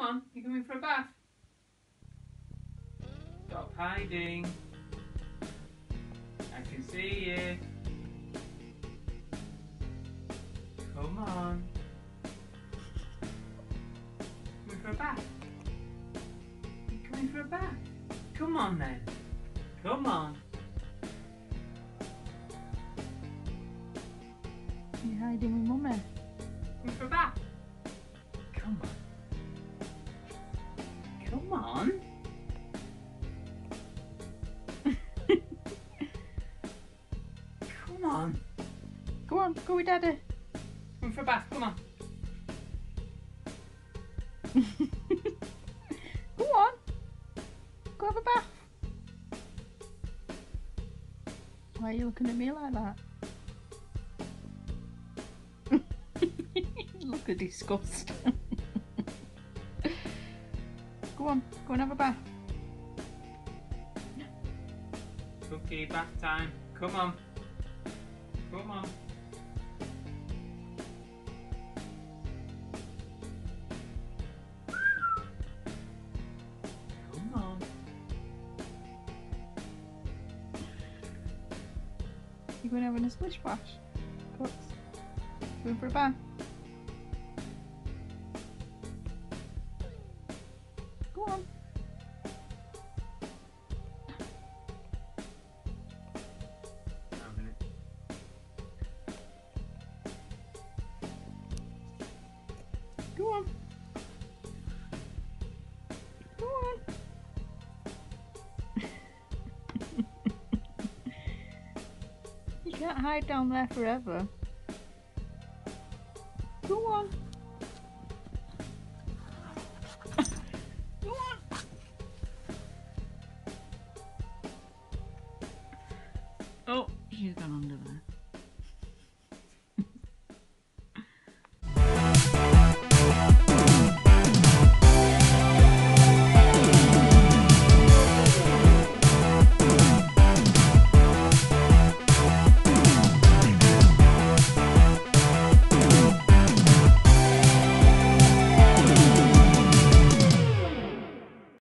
on, you're coming for a bath. Stop hiding. I can see you. Come on. Coming for a bath? You're coming for a bath? Come on then. Come on. You're hiding with Mummy. Coming for a bath? Come on. Come on. Come on. Go on, go with Daddy. Come for a bath, come on. Go on. Go have a bath. Why are you looking at me like that? Look at disgust. Go on and have a bath. Cookie, bath time. Come on. Come on. Come on. You going having a splish splash? Cooks. Going for a bath? Go on. Go on. Go on. You can't hide down there forever. Go on. Go on. Oh, she's gone under there.